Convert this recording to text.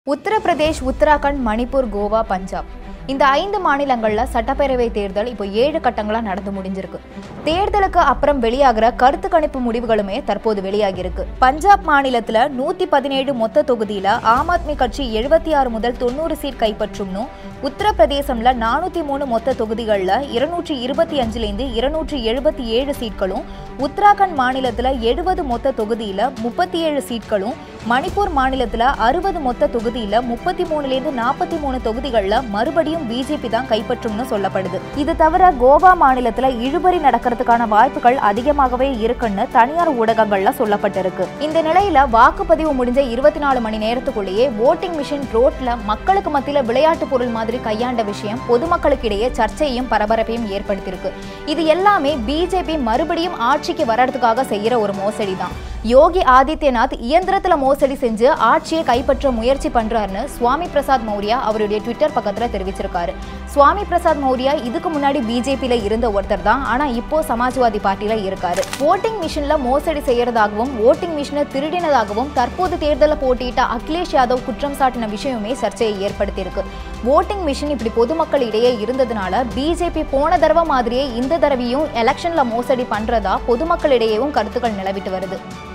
உத்தரப்பிரதேஷ், உத்தராகண்ட், மணிப்பூர், கோவா, பஞ்சாப் இந்த 5 மாநிலங்கள்ல சட்டப்பேரவை தேர்தல் இப்போ 7 கட்டங்களா நடந்து முடிஞ்சிருக்கு. தேர்தலுக்கு அப்புறம் வெளியாகிற கருத்து கணிப்பு முடிவுகளுமே தற்போது வெளியாகி இருக்கு. பஞ்சாப் மாநிலத்துல 117 மொத்த தொகுதியில ஆம் ஆத்மி கட்சி 76 முதல் 90 சீட் கைப்பற்றும்னு, உத்தரப்பிரதேசம்ல 403 மொத்த தொகுதிகளில் 225லேருந்து 277 சீட்களும், உத்தராகண்ட் மாநிலத்துல 70 மொத்த தொகுதியில 37 சீட்களும், மணிப்பூர் மாநிலத்துல 60 மொத்த தொகுதியில 33லேருந்து 43 தொகுதிகளில் மறுபடியும் பிஜேபி தான் கைப்பற்றும்னு சொல்லப்படுது. இது தவிர கோவா மாநிலத்துல இழுபறி நடக்கிறதுக்கான வாய்ப்புகள் அதிகமாகவே இருக்குன்னு தனியார் ஊடகங்கள்ல சொல்லப்பட்டிருக்கு. இந்த நிலையில வாக்குப்பதிவு முடிஞ்ச 24 மணி நேரத்துக்குள்ளேயே ஓட்டிங் மிஷின் ரோட்ல மக்களுக்கு மத்தியில விளையாட்டு பொருள் மாதிரி கையாண்ட விஷயம் பொதுமக்களுக்கிடையே சர்ச்சையும் பரபரப்பையும் ஏற்படுத்தியிருக்கு. இது எல்லாமே பிஜேபி மறுபடியும் ஆட்சிக்கு வர்றதுக்காக செய்யற ஒரு மோசடி தான். யோகி ஆதித்யநாத் இயந்திரத்துல மோசடி செஞ்சு ஆட்சியை கைப்பற்ற முயற்சி பண்றாருன்னு சுவாமி பிரசாத் மௌரியா அவருடைய ட்விட்டர் பக்கத்துல தெரிவிச்சிருக்காரு. சுவாமி பிரசாத் மௌரியா இதுக்கு முன்னாடி பிஜேபியில இருந்த ஒருத்தர் தான், ஆனா இப்போ சமாஜ்வாதி பார்ட்டியில இருக்காரு. ஓட்டிங் மிஷின்ல மோசடி செய்யறதாகவும் ஓட்டிங் மிஷினை திருடினதாகவும் தற்போது தேர்தலில் போட்டியிட்ட அகிலேஷ் யாதவ் குற்றம் சாட்டின விஷயமே சர்ச்சையை ஏற்படுத்தியிருக்கு. ஓட்டிங் மிஷின் இப்படி பொதுமக்கள் இடையே இருந்ததுனால பிஜேபி போன தடவை மாதிரியே இந்த தடவையும் எலெக்ஷன்ல மோசடி பண்றதா பொதுமக்களிடையேவும் கருத்துக்கள் நிலவிட்டு வருது.